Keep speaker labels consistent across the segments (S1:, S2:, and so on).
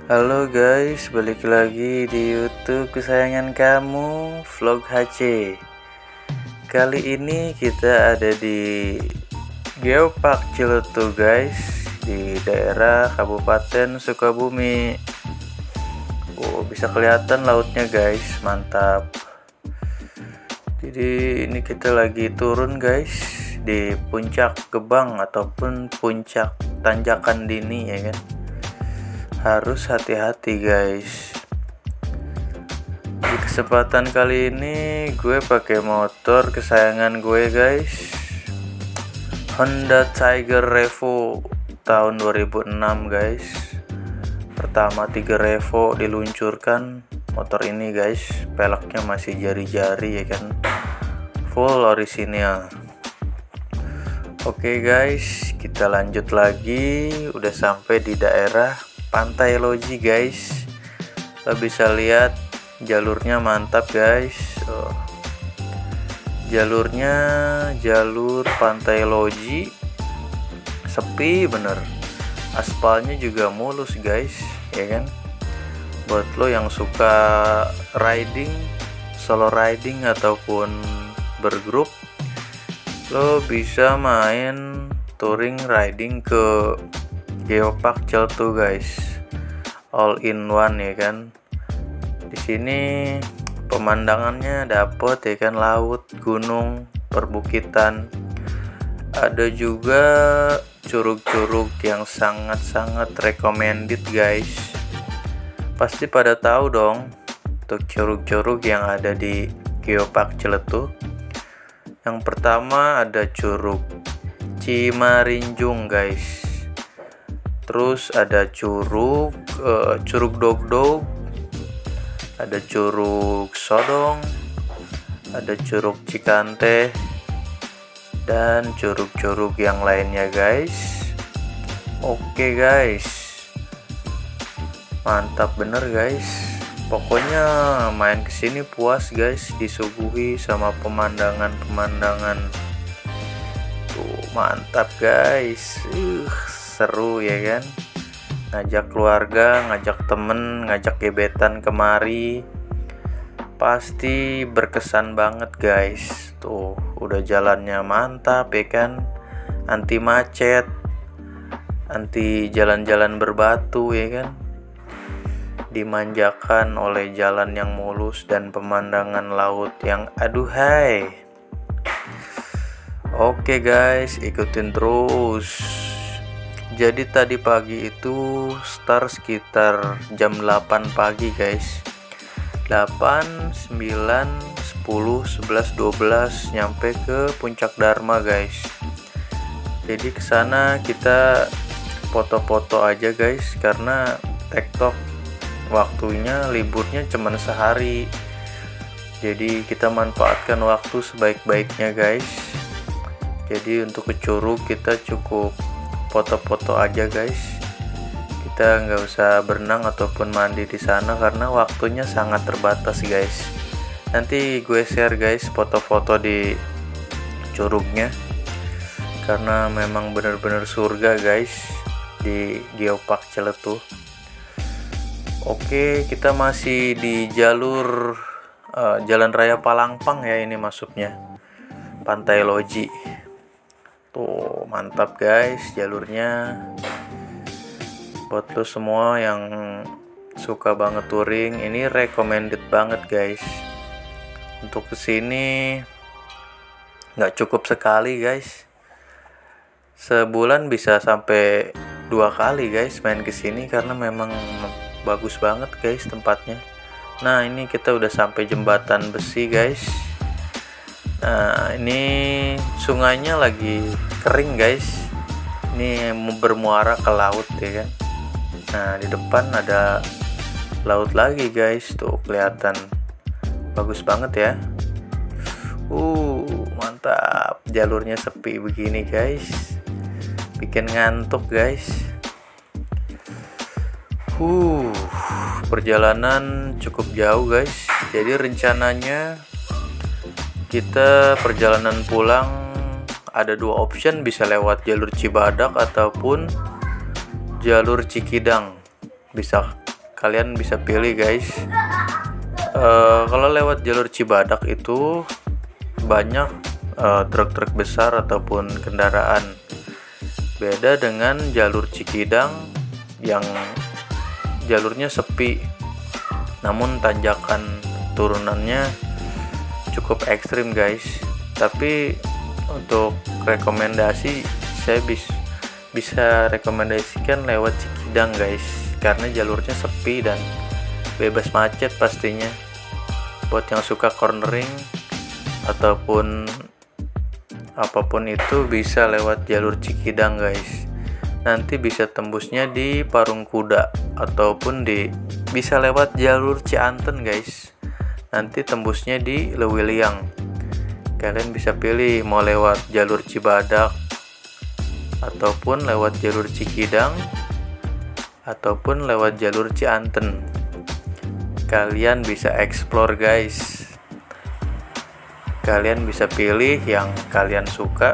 S1: Halo guys, balik lagi di YouTube kesayangan kamu, Vlog HC. Kali ini kita ada di Geopark Ciletuh guys, di daerah Kabupaten Sukabumi. Bisa kelihatan lautnya guys, mantap. Jadi ini kita lagi turun guys di puncak Gebang ataupun puncak tanjakan dini ya kan. Harus hati-hati guys. Di kesempatan kali ini gue pakai motor kesayangan gue guys, Honda Tiger Revo tahun 2006 guys. Pertama Tiger Revo diluncurkan motor ini guys, peleknya masih jari-jari ya kan, full orisinil. Oke guys, kita lanjut lagi. Udah sampai di daerah Pantai Loji guys. Lo bisa lihat jalurnya mantap guys. Jalurnya jalur Pantai Loji, sepi bener. Aspalnya juga mulus guys ya kan. Buat lo yang suka riding, solo riding ataupun bergrup, lo bisa main touring riding ke Geopark Ciletuh guys, all in one ya kan. Di sini pemandangannya dapet ya kan, laut, gunung, perbukitan. Ada juga curug-curug yang sangat-sangat recommended guys. Pasti pada tahu dong untuk curug-curug yang ada di Geopark Ciletuh. Yang pertama ada Curug Cimarinjung guys. Terus ada Curug Dogdog, ada Curug Sodong, ada Curug Cikante, dan curug-curug yang lainnya guys. Oke guys, mantap bener guys. Pokoknya main kesini puas guys, disuguhi sama pemandangan-pemandangan. Tuh mantap guys. Seru ya kan, ngajak keluarga, ngajak temen, ngajak gebetan kemari, pasti berkesan banget guys. Tuh udah jalannya mantap ya kan, anti macet, anti jalan-jalan berbatu ya kan, dimanjakan oleh jalan yang mulus dan pemandangan laut yang aduhai. Oke guys, ikutin terus. Jadi tadi pagi itu start sekitar jam 8 pagi guys. 8, 9, 10, 11, 12 nyampe ke Puncak Dharma guys. Jadi kesana kita foto-foto aja guys, karena TikTok waktunya liburnya cuman sehari. Jadi kita manfaatkan waktu sebaik-baiknya guys. Jadi untuk ke curug kita cukup foto-foto aja guys. Kita nggak usah berenang ataupun mandi di sana karena waktunya sangat terbatas guys. Nanti gue share guys foto-foto di curugnya, karena memang bener-bener surga guys di Geopark Ciletuh. Oke, kita masih di jalur Jalan Raya Palangpang ya, ini masuknya Pantai Loji. Tuh mantap guys jalurnya. Buat lo semua yang suka banget touring, ini recommended banget guys. Untuk kesini nggak cukup sekali guys, sebulan bisa sampai 2 kali guys main kesini, karena memang bagus banget guys tempatnya. Nah ini kita udah sampai jembatan besi guys. Nah ini sungainya lagi kering guys, ini bermuara ke laut ya kan. Nah di depan ada laut lagi guys, tuh kelihatan bagus banget ya. Mantap, jalurnya sepi begini guys, bikin ngantuk guys. Perjalanan cukup jauh guys. Jadi rencananya kita perjalanan pulang ada 2 option, bisa lewat jalur Cibadak ataupun jalur Cikidang. Bisa kalian bisa pilih guys. Kalau lewat jalur Cibadak itu banyak truk-truk besar ataupun kendaraan. Beda dengan jalur Cikidang yang jalurnya sepi, namun tanjakan turunannya cukup ekstrim guys. Tapi untuk rekomendasi, saya bisa rekomendasikan lewat Cikidang guys, karena jalurnya sepi dan bebas macet pastinya. Buat yang suka cornering ataupun apapun itu bisa lewat jalur Cikidang guys. Nanti bisa tembusnya di Parung Kuda ataupun bisa lewat jalur Cianten guys. Nanti tembusnya di Lewiliang. Kalian bisa pilih mau lewat jalur Cibadak ataupun lewat jalur Cikidang ataupun lewat jalur Cianten. Kalian bisa explore guys. Kalian bisa pilih yang kalian suka.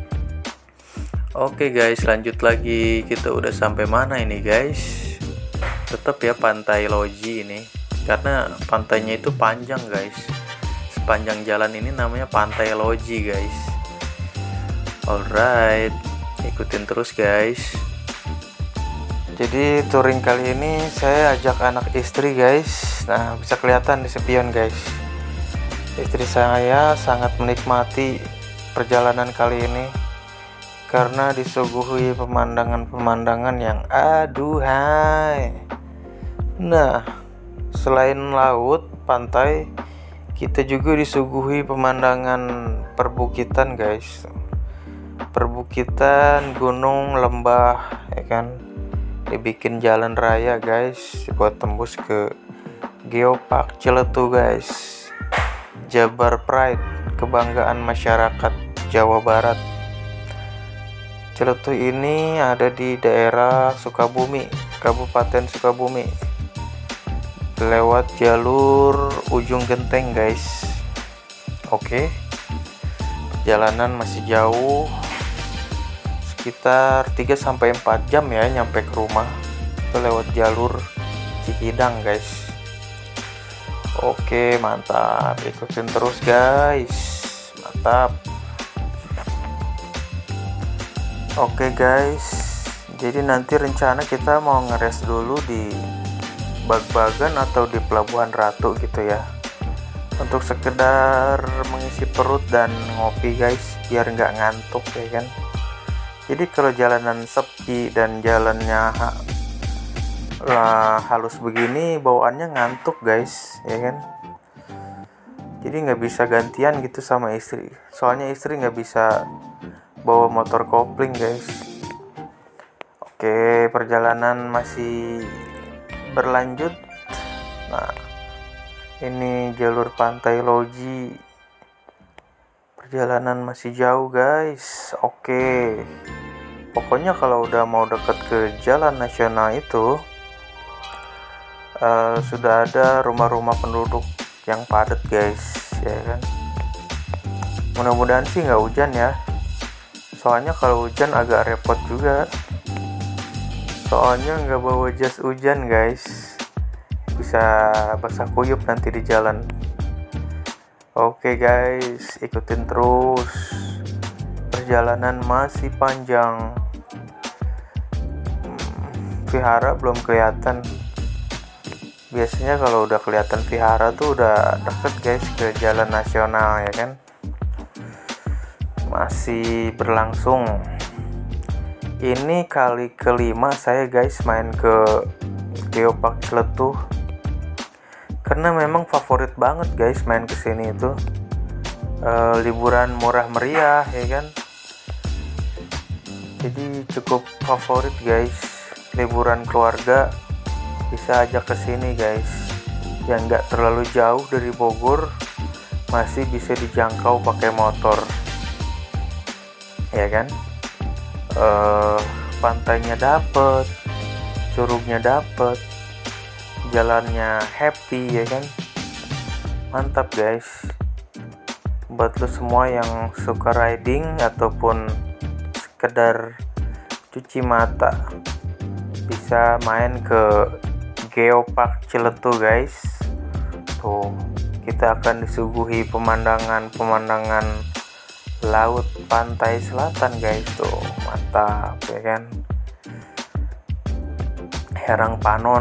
S1: Oke guys, lanjut lagi. Kita udah sampai mana ini guys? Tetap ya Pantai Loji ini, karena pantainya itu panjang guys. Sepanjang jalan ini namanya Pantai Loji guys. Alright, ikutin terus guys. Jadi touring kali ini saya ajak anak istri guys. Nah, bisa kelihatan di spion guys. Istri saya sangat menikmati perjalanan kali ini karena disuguhi pemandangan-pemandangan yang aduhai. Nah, selain laut, pantai, kita juga disuguhi pemandangan perbukitan guys. Perbukitan, gunung, lembah, ya kan. Dibikin jalan raya guys buat tembus ke Geopark Ciletuh guys. Jabar Pride, kebanggaan masyarakat Jawa Barat. Ciletuh ini ada di daerah Sukabumi, Kabupaten Sukabumi. Lewat jalur Ujung Genteng guys. Oke. Perjalanan masih jauh, sekitar 3-4 jam ya nyampe ke rumah. Itu lewat jalur Cikidang guys. Oke, mantap, ikutin terus guys, mantap. Oke guys, jadi nanti rencana kita mau ngeres dulu di Bag-Bagan atau di Pelabuhan Ratu gitu ya, untuk sekedar mengisi perut dan ngopi guys, biar nggak ngantuk ya kan. Jadi kalau jalanan sepi dan jalannya halus begini, bawaannya ngantuk guys, ya kan. Jadi nggak bisa gantian gitu sama istri. Soalnya istri nggak bisa bawa motor kopling guys. Oke, perjalanan masih berlanjut. Nah, ini jalur Pantai Loji. Perjalanan masih jauh guys. Oke. Pokoknya kalau udah mau deket ke jalan nasional itu sudah ada rumah-rumah penduduk yang padat guys, ya kan. Mudah-mudahan sih nggak hujan ya. Soalnya kalau hujan agak repot juga. Soalnya nggak bawa jas hujan guys. Bisa basah kuyup nanti di jalan. Oke guys, ikutin terus. Perjalanan masih panjang. Vihara belum kelihatan. Biasanya kalau udah kelihatan vihara tuh udah deket guys ke jalan nasional ya kan. Masih berlangsung. Ini kali kelima saya guys main ke Geopark Ciletuh. Karena memang favorit banget guys main kesini itu. Liburan murah meriah ya kan. Jadi cukup favorit guys. Liburan keluarga bisa ajak ke sini guys. Yang nggak terlalu jauh dari Bogor, masih bisa dijangkau pakai motor. Ya kan? Pantainya dapet, curugnya dapet, jalannya happy ya kan. Mantap guys. Buat lo semua yang suka riding ataupun sekedar cuci mata, bisa main ke Geopark Ciletu guys. Tuh, kita akan disuguhi pemandangan laut pantai selatan guys. Tuh, mantap ya kan. Herang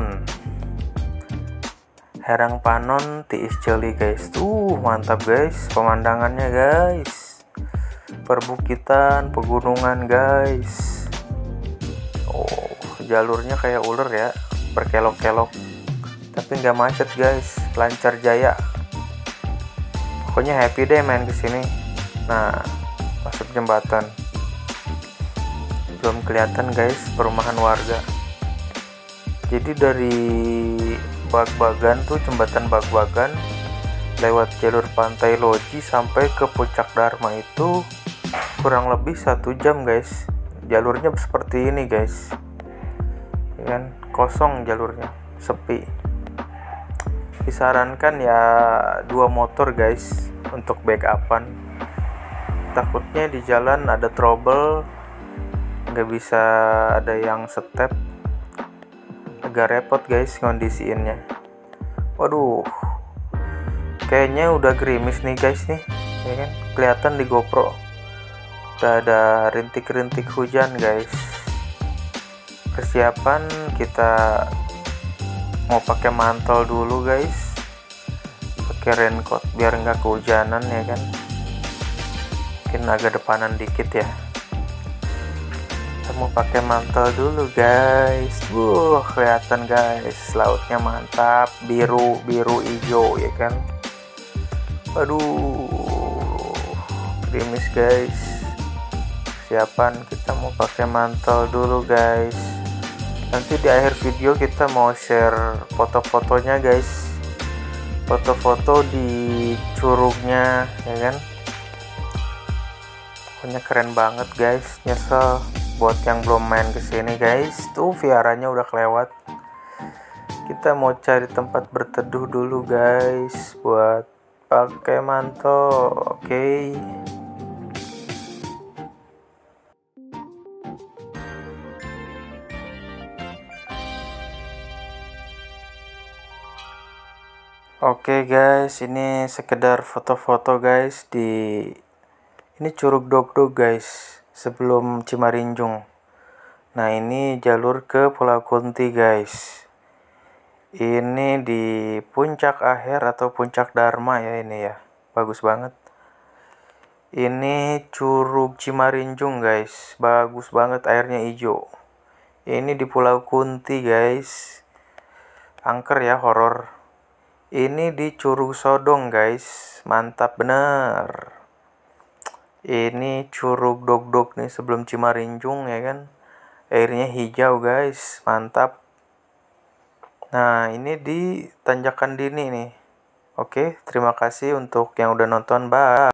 S1: Panon tiis jeli guys. Tuh, mantap guys pemandangannya guys. Perbukitan, pegunungan guys. Oh, jalurnya kayak ular ya, berkelok-kelok. Tapi nggak macet guys, lancar jaya. Pokoknya happy deh main kesini. Nah, masuk jembatan. Belum kelihatan guys perumahan warga. Jadi dari Bagbagan tuh, jembatan Bagbagan lewat jalur pantai Loji sampai ke Puncak Dharma itu kurang lebih 1 jam guys. Jalurnya seperti ini guys, ya kan, kosong jalurnya, sepi. Disarankan ya 2 motor guys untuk backupan. Takutnya di jalan ada trouble, nggak bisa ada yang step, agak repot guys ngondisiinnya. Waduh, kayaknya udah gerimis nih guys nih, ya kan, kelihatan di GoPro udah ada rintik-rintik hujan guys. Persiapan kita mau pakai mantel dulu guys, pakai raincoat biar nggak kehujanan ya kan. Mungkin agak depanan dikit ya. Kita mau pakai mantel dulu guys. Kelihatan guys, lautnya mantap, biru hijau ya kan. Aduh, gerimis guys. Siapan, kita mau pakai mantel dulu guys. Nanti di akhir video kita mau share foto-fotonya guys, foto-foto di curugnya ya kan. Pokoknya keren banget guys. Nyesel buat yang belum main kesini guys. Tuh viaranya udah kelewat. Kita mau cari tempat berteduh dulu guys buat pakai mantel. Oke. Oke guys, ini sekedar foto-foto guys di ini Curug Dogdog guys, sebelum Cimarinjung. Nah, ini jalur ke Pulau Kunti guys. Ini di Puncak Aher atau Puncak Dharma ya ini ya. Bagus banget. Ini Curug Cimarinjung guys. Bagus banget, airnya hijau. Ini di Pulau Kunti guys. Angker ya, horor. Ini di Curug Sodong guys, mantap bener. Ini Curug Dogdog nih sebelum Cimarinjung ya kan. Airnya hijau guys, mantap. Nah, ini di Tanjakan Dini nih. Oke, terima kasih untuk yang udah nonton, bye.